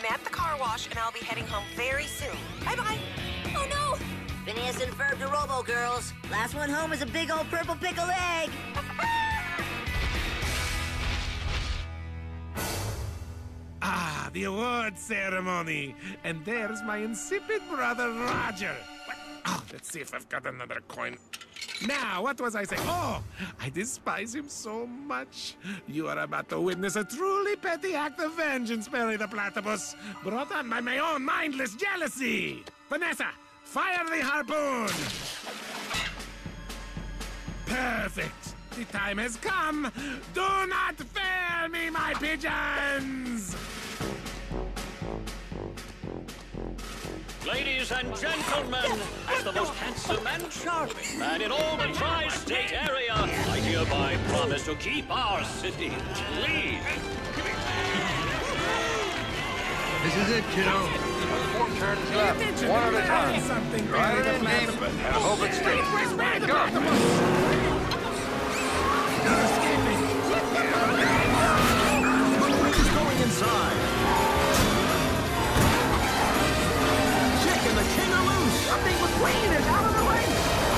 at the car wash, and I'll be heading home very soon. Bye-bye. Oh, no! Phineas and Ferb to Robo Girls. Last one home is a big old purple pickled egg. Ah, the award ceremony. And there's my insipid brother, Roger. Oh, let's see if I've got another coin. Now, what was I saying? Oh, I despise him so much. You are about to witness a truly petty act of vengeance, Perry the Platypus, brought on by my own mindless jealousy. Vanessa, fire the harpoon! Perfect. The time has come. Do not fail me, my pigeons! Ladies and gentlemen, as the most handsome and charming man in all the tri-state area, I hereby promise to keep our city clean. This is it, kiddo. 4 turns left, one at a time. Right in game, and hope it stays. Go! He's going inside. Chicken, the king are loose. Something with Queen is out of the ring.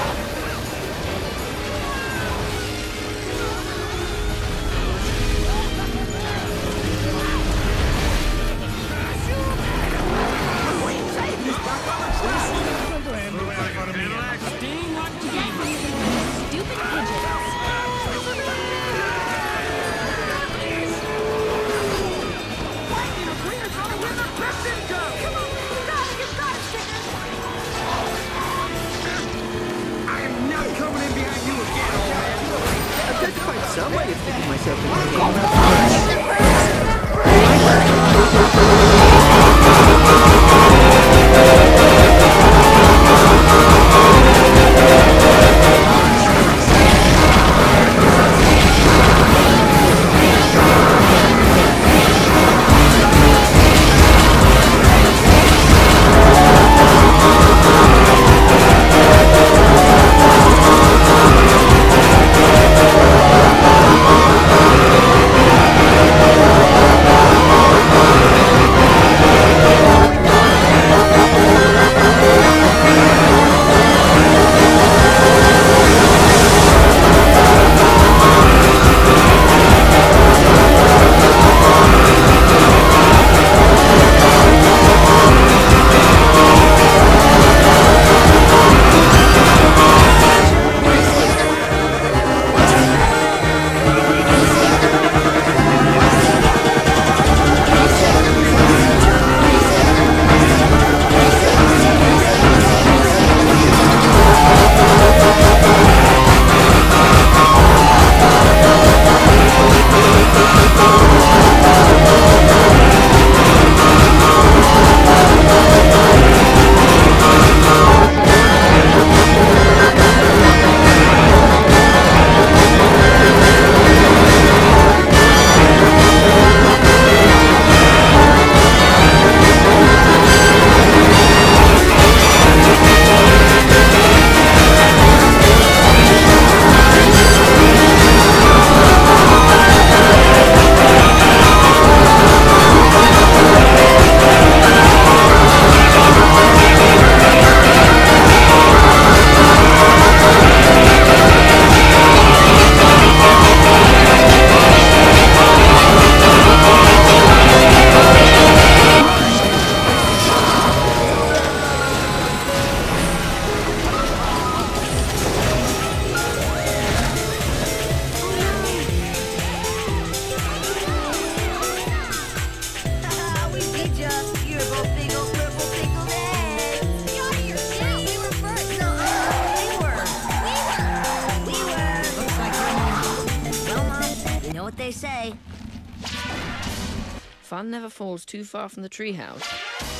Some way of thinking myself in the what they say. Fun never falls too far from the treehouse.